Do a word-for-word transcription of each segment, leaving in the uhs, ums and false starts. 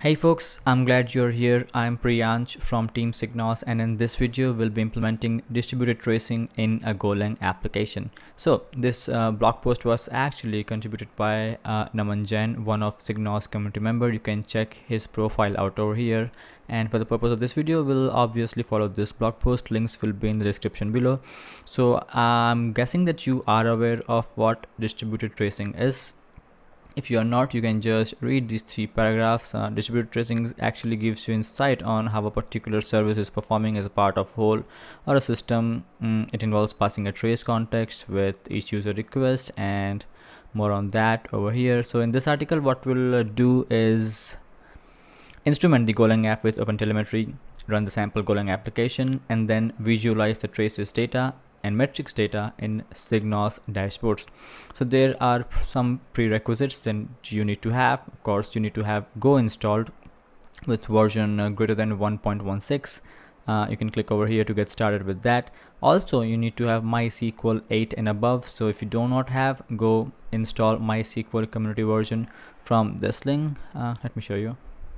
Hey folks, I'm glad you're here. I'm Priyansh from Team Signos, and in this video we'll be implementing distributed tracing in a Golang application. So this uh, blog post was actually contributed by uh, Naman Jain, one of Signos community member. You can check his profile out over here. And for the purpose of this video, we'll obviously follow this blog post. Links will be in the description below. So I'm guessing that you are aware of what distributed tracing is. If you are not, you can just read these three paragraphs. Uh, distributed tracing actually gives you insight on how a particular service is performing as a part of whole or a system. Mm, it involves passing a trace context with each user request, and more on that over here. So in this article, what we'll uh, do is instrument the Golang app with OpenTelemetry, run the sample Golang application, and then visualize the traces data and metrics data in Signos dashboards. So there are some prerequisites that you need to have. Of course, you need to have Go installed with version uh, greater than one point one six. Uh, you can click over here to get started with that. Also, you need to have MySQL eight and above. So if you do not have, go install MySQL community version from this link. Uh, let me show you.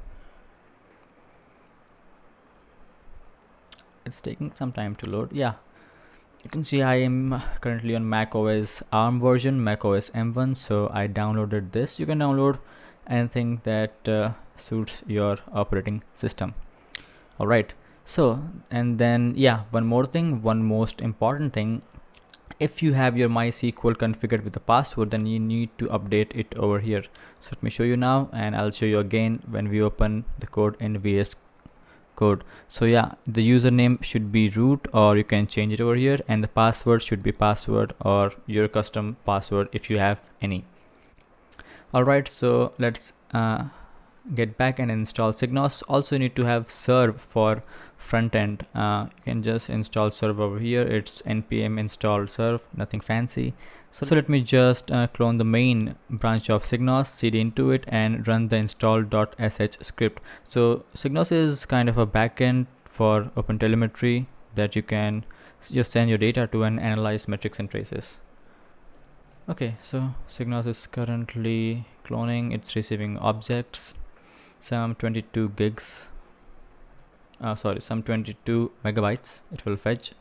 It's taking some time to load. Yeah, you can see I am currently on Mac O S ARM version, Mac O S M one. So I downloaded this. You can download anything that uh, suits your operating system. All right. So, and then yeah, one more thing, one most important thing. If you have your MySQL configured with the password, then you need to update it over here. So let me show you now, and I'll show you again when we open the code in V S Code. So yeah, the username should be root, or you can change it over here, and the password should be password or your custom password if you have any. All right, so let's uh, get back and install Signos. Also, you need to have serve for front end. Uh, you can just install serve over here. It's npm install serve, nothing fancy. So, so let me just uh, clone the main branch of Signos, cd into it, and run the install.sh script. So Signos is kind of a backend for OpenTelemetry that you can just send your data to and analyze metrics and traces. Okay, so Signos is currently cloning. It's receiving objects, some twenty-two gigs, uh, sorry, some twenty-two megabytes it will fetch.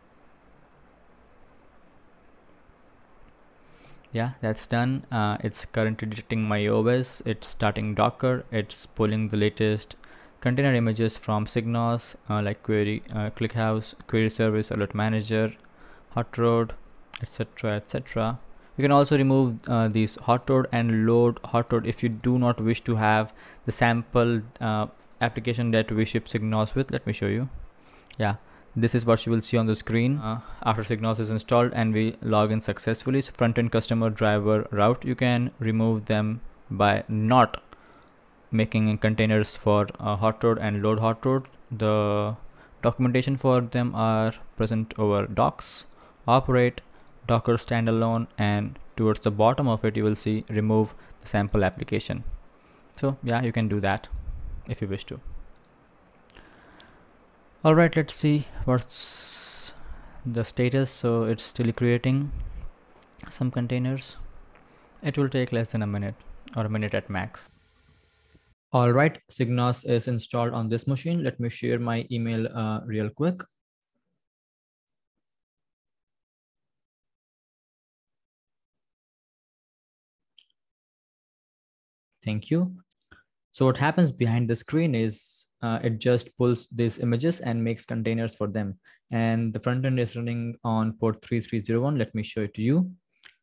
Yeah, that's done. Uh, it's currently detecting my O S. It's starting Docker. It's pulling the latest container images from Signos, uh, like query, uh, ClickHouse, query service, alert manager, hot rod, etc, etc. You can also remove uh, these hot rod and load hot rod if you do not wish to have the sample uh, application that we ship Signos with. Let me show you. Yeah, this is what you will see on the screen uh, after Signos is installed and we log in successfully. So front-end customer driver route, you can remove them by not making containers for uh, hot rod and load hot rod. The documentation for them are present over docs, operate, docker standalone, and towards the bottom of it you will see remove the sample application. So yeah, you can do that if you wish to. All right, let's see what's the status. So it's still creating some containers. It will take less than a minute or a minute at max. All right, Signos is installed on this machine. Let me share my email uh, real quick. Thank you. So what happens behind the screen is uh, it just pulls these images and makes containers for them. And the front end is running on port three three zero one. Let me show it to you.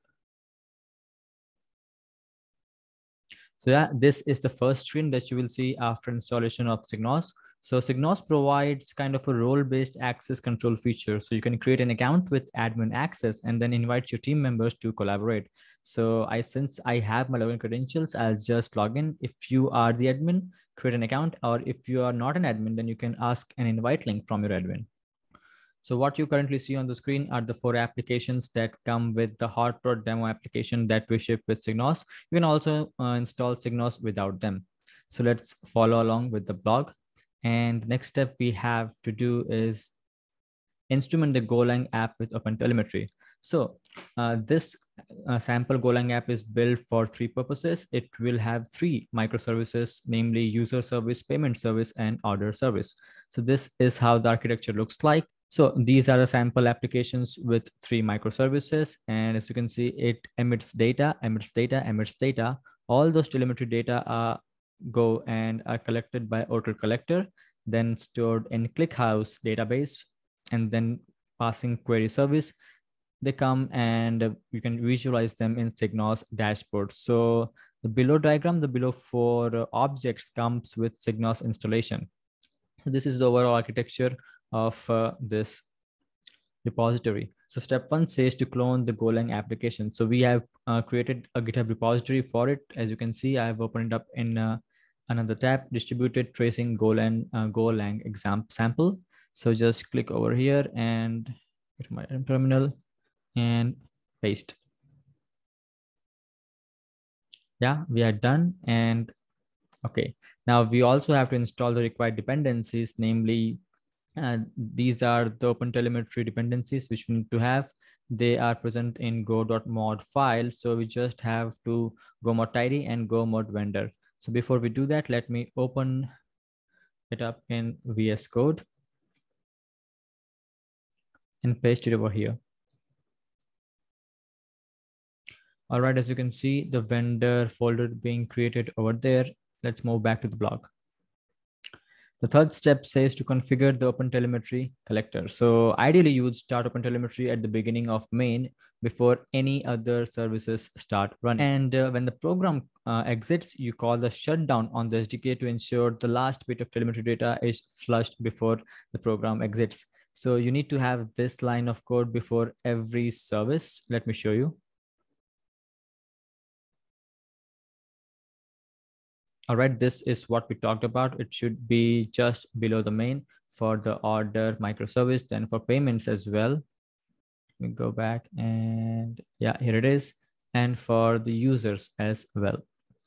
So yeah, this is the first screen that you will see after installation of Signos. So Signos provides kind of a role-based access control feature. So you can create an account with admin access and then invite your team members to collaborate. So I, since I have my login credentials, I'll just log in. If you are the admin, create an account, or if you are not an admin, then you can ask an invite link from your admin. So what you currently see on the screen are the four applications that come with the hot rod demo application that we ship with Signos. You can also uh, install Signos without them. So let's follow along with the blog. And the next step we have to do is instrument the Golang app with OpenTelemetry. So uh, this a sample Golang app is built for three purposes. It will have three microservices, namely user service, payment service, and order service. So this is how the architecture looks like. So these are the sample applications with three microservices. And as you can see, it emits data, emits data, emits data. All those telemetry data are go and are collected by auto collector, then stored in ClickHouse database, and then passing query service. They come and you can visualize them in Signos dashboard. So the below diagram, the below four objects comes with Signos installation. So this is the overall architecture of uh, this repository. So step one says to clone the Golang application. So we have uh, created a GitHub repository for it. As you can see, I have opened it up in uh, another tab, distributed tracing Golang, uh, Golang exam sample. So just click over here and go to my terminal and paste. Yeah, we are done. And okay, now we also have to install the required dependencies, namely uh, these are the OpenTelemetry dependencies which we need to have. They are present in go.mod file. So we just have to go mod tidy and go mod vendor. So before we do that, let me open it up in V S Code and paste it over here. All right, as you can see, the vendor folder being created over there. Let's move back to the blog. The third step says to configure the OpenTelemetry collector. So ideally, you would start OpenTelemetry at the beginning of main before any other services start running. And uh, when the program uh, exits, you call the shutdown on the S D K to ensure the last bit of telemetry data is flushed before the program exits. So you need to have this line of code before every service. Let me show you. All right, this is what we talked about. It should be just below the main for the order microservice, then for payments as well. We go back and yeah, here it is. And for the users as well.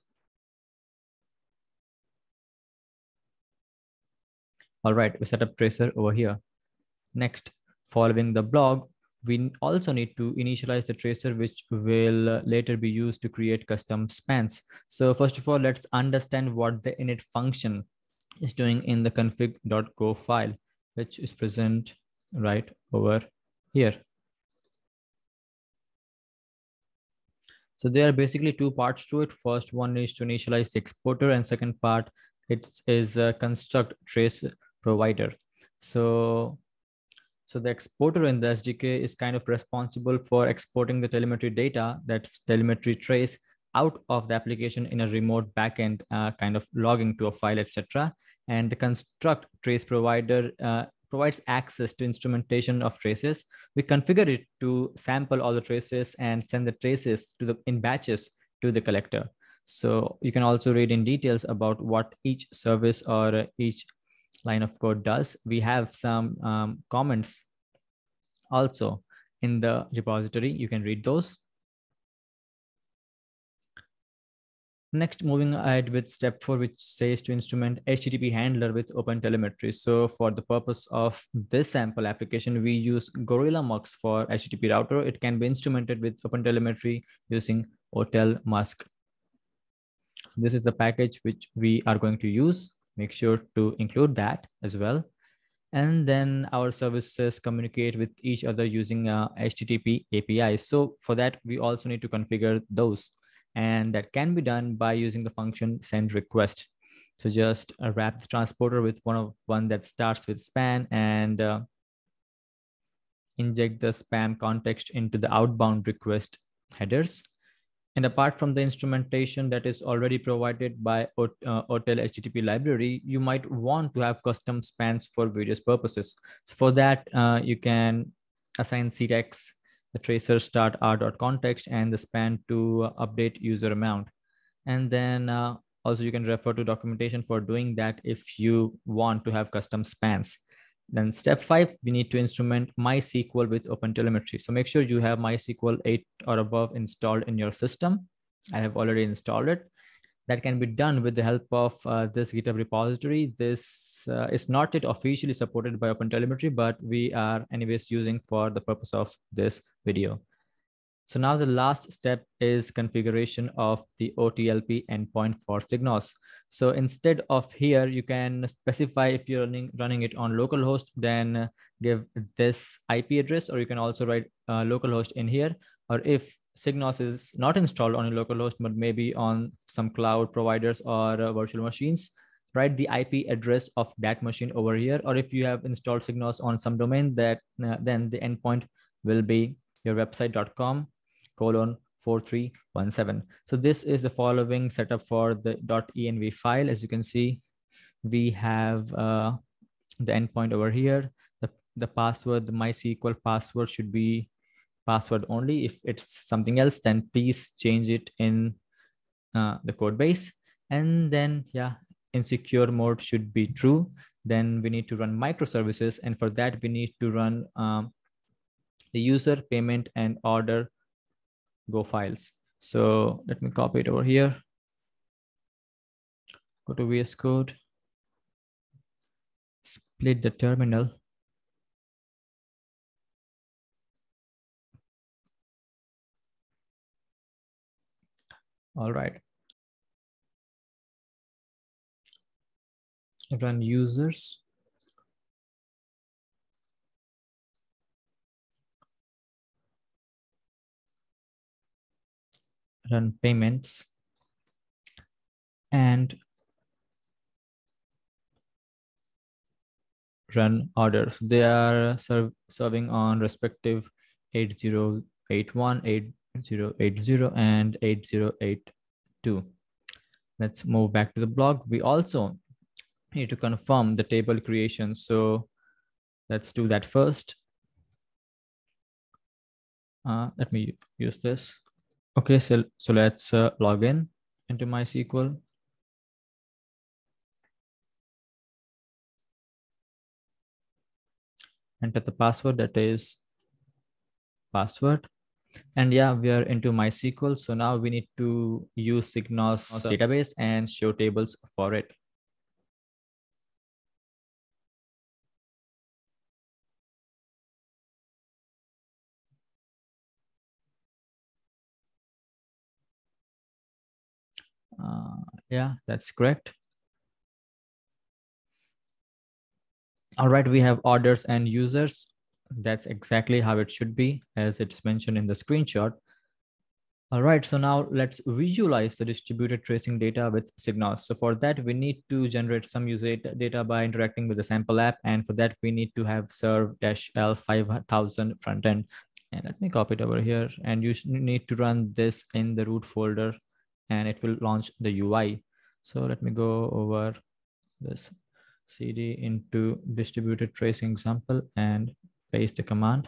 All right, we set up tracer over here. Next, following the blog, we also need to initialize the tracer, which will later be used to create custom spans. So first of all, let's understand what the init function is doing in the config.go file, which is present right over here. So there are basically two parts to it. First one is to initialize the exporter, and second part it is a construct trace provider. So So the exporter in the S D K is kind of responsible for exporting the telemetry data, that's telemetry trace, out of the application in a remote backend, uh, kind of logging to a file, et cetera. And the construct trace provider uh, provides access to instrumentation of traces. We configure it to sample all the traces and send the traces to the in batches to the collector. So you can also read in details about what each service or each line of code does. We have some um, comments also in the repository. You can read those. Next, moving ahead with step four, which says to instrument H T T P handler with OpenTelemetry. So for the purpose of this sample application, we use Gorilla Mux for H T T P router. It can be instrumented with OpenTelemetry using OtelMusk. This is the package which we are going to use. Make sure to include that as well. And then our services communicate with each other using uh, H T T P A P Is. So for that, we also need to configure those. And that can be done by using the function send request. So just uh, wrap the transporter with one of one that starts with span and uh, inject the spam context into the outbound request headers. And apart from the instrumentation that is already provided by uh, Otel H T T P library, you might want to have custom spans for various purposes. So for that, uh, you can assign C T X, the tracer start r.context, and the span to uh, update user amount. And then uh, also you can refer to documentation for doing that if you want to have custom spans. Then step five, we need to instrument MySQL with OpenTelemetry. So make sure you have MySQL eight or above installed in your system. I have already installed it. That can be done with the help of uh, this GitHub repository. This uh, is not yet officially supported by OpenTelemetry, but we are anyways using for the purpose of this video. So now the last step is configuration of the O T L P endpoint for Signos. So instead of here, you can specify if you're running, running it on localhost, then give this I P address, or you can also write uh, localhost in here. Or if Signos is not installed on a localhost, but maybe on some cloud providers or uh, virtual machines, write the I P address of that machine over here. Or if you have installed Signos on some domain, that uh, then the endpoint will be your website dot com colon four three one seven. So this is the following setup for the .env file. As you can see, we have uh, the endpoint over here. The, the password, the MySQL password should be password only. If it's something else, then please change it in uh, the code base. And then, yeah, insecure mode should be true. Then we need to run microservices. And for that, we need to run um, the user, payment, and order Go files. So let me copy it over here. Go to V S Code, split the terminal. All right. Run users. Run payments. And run orders. They are serve, serving on respective eight zero eight one, eight zero eight zero, and eight zero eight two. Let's move back to the blog. We also need to confirm the table creation. So let's do that first. Uh, let me use this. Okay, so, so let's uh, log in into MySQL. Enter the password, that is password. And yeah, we are into MySQL. So now we need to use Signos database and show tables for it. Uh, yeah, that's correct. All right, we have orders and users. That's exactly how it should be, as it's mentioned in the screenshot. All right, so now let's visualize the distributed tracing data with Signos. So for that, we need to generate some user data by interacting with the sample app. And for that, we need to have serve-l five thousand front end. And let me copy it over here. And you need to run this in the root folder, and it will launch the U I. So let me go over this cd into distributed tracing example and paste the command.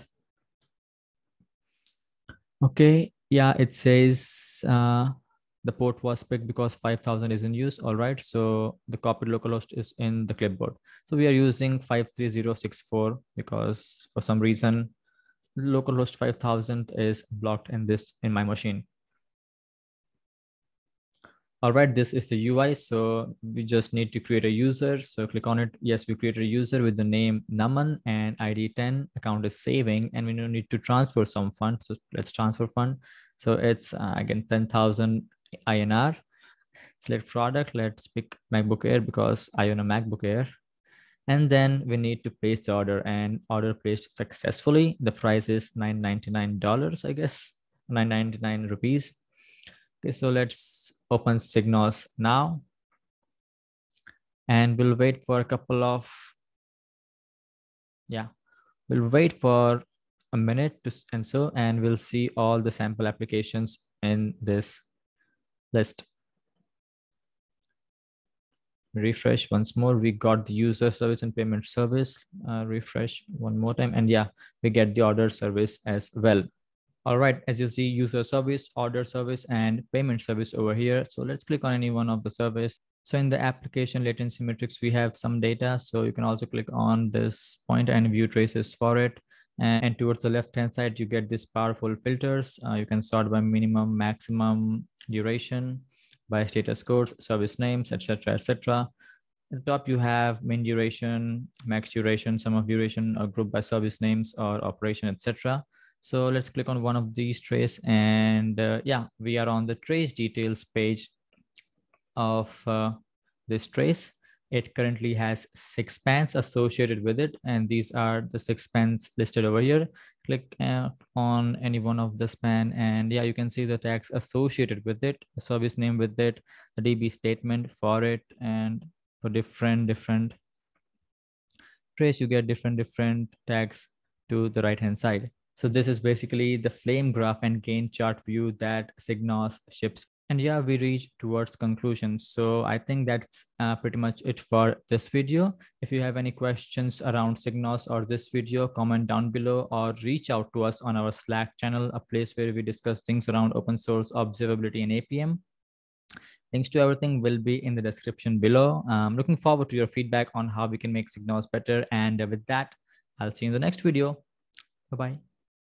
Okay, yeah, it says uh, the port was picked because five thousand is in use. All right, so the copied localhost is in the clipboard. So we are using five three zero six four because for some reason, localhost five thousand is blocked in this in my machine. All right, this is the U I. So we just need to create a user. So click on it. Yes, we created a user with the name Naman and I D ten. Account is saving, and we need to transfer some fund. So let's transfer fund. So it's uh, again ten thousand I N R. Select product. Let's pick MacBook Air because I own a MacBook Air. And then we need to place the order, and order placed successfully. The price is nine ninety-nine dollars, I guess, nine ninety-nine rupees. Okay, so let's open Signos now, and we'll wait for a couple of, yeah, we'll wait for a minute to and so, and we'll see all the sample applications in this list. Refresh once more. We got the user service and payment service. Uh, refresh one more time, and yeah, we get the order service as well. All right, as you see, user service, order service, and payment service over here. So let's click on any one of the service. So in the application latency metrics, we have some data. So you can also click on this point and view traces for it. And towards the left-hand side, you get these powerful filters. Uh, you can sort by minimum, maximum duration, by status codes, service names, et cetera, et cetera. At the top, you have min duration, max duration, sum of duration, or group by service names or operation, et cetera. So let's click on one of these trace, and uh, yeah, we are on the trace details page of uh, this trace. It currently has six spans associated with it, and these are the six spans listed over here. Click uh, on any one of the span, and yeah, you can see the tags associated with it, the service name with it, the D B statement for it, and for different different trace, you get different different tags to the right hand side. So this is basically the flame graph and gain chart view that Signos ships. And yeah, we reach towards conclusion. So I think that's uh, pretty much it for this video. If you have any questions around Signos or this video, comment down below or reach out to us on our Slack channel, a place where we discuss things around open source observability and A P M. Links to everything will be in the description below. I'm looking forward to your feedback on how we can make Signos better. And with that, I'll see you in the next video. Bye-bye.